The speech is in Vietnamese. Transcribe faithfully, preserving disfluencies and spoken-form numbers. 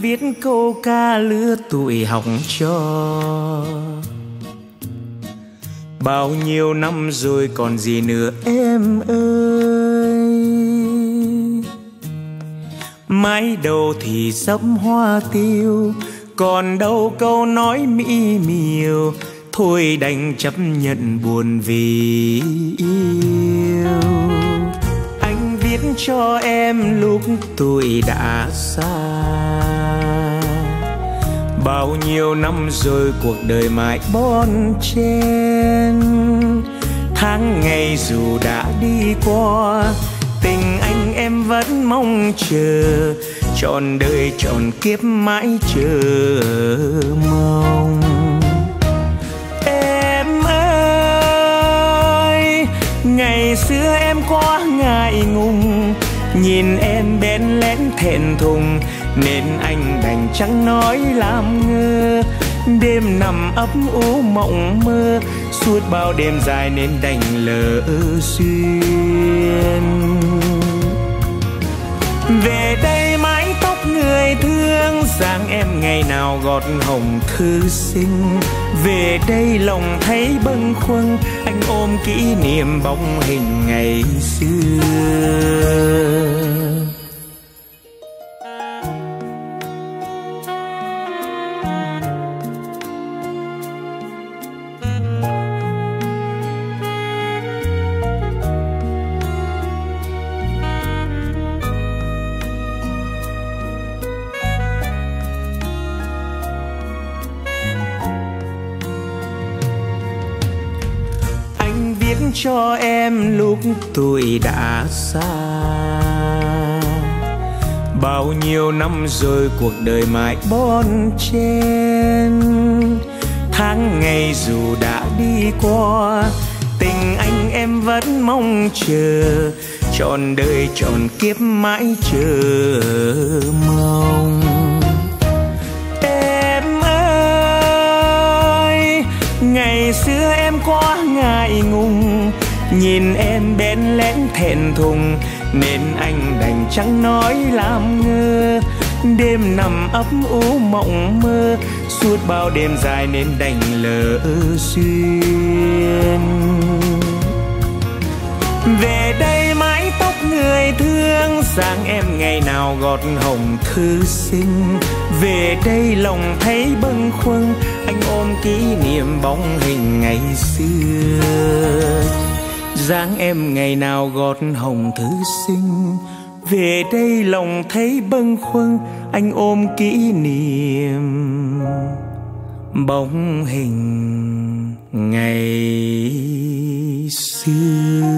viết câu ca lứa tuổi học trò. Bao nhiêu năm rồi còn gì nữa em ơi. Mái đầu thì sẫm hoa tiêu, còn đâu câu nói mỹ miều. Thôi đành chấp nhận buồn vì yêu. Anh viết cho em lúc tuổi đã xa. Bao nhiêu năm rồi cuộc đời mãi bon chen. Tháng ngày dù đã đi qua, tình anh em vẫn mong chờ. Trọn đời trọn kiếp mãi chờ mong. Em ơi, ngày xưa em quá ngại ngùng, nhìn em bén lén thẹn thùng, nên anh đành chẳng nói làm ngơ. Đêm nằm ấp ủ mộng mơ, suốt bao đêm dài nên đành lỡ duyên. Về đây mái tóc người thương, dáng em ngày nào gọt hồng thư sinh. Về đây lòng thấy bâng khuâng, anh ôm kỷ niệm bóng hình ngày xưa. Cho em lúc tuổi đã xa. Bao nhiêu năm rồi cuộc đời mãi bon chen. Tháng ngày dù đã đi qua, tình anh em vẫn mong chờ. Trọn đời trọn kiếp mãi chờ mong. Em ơi, ngày xưa em quá ngại ngùng, nhìn em bén lén thẹn thùng, nên anh đành chẳng nói làm ngơ. Đêm nằm ấp ủ mộng mơ, suốt bao đêm dài nên đành lỡ duyên. Về đây mái tóc người thương, dáng em ngày nào gọt hồng thư sinh. Về đây lòng thấy bâng khuâng, anh ôm kỷ niệm bóng hình ngày xưa. Dáng em ngày nào gọt hồng thư sinh. Về đây lòng thấy bâng khuâng, anh ôm kỷ niệm bóng hình ngày xưa.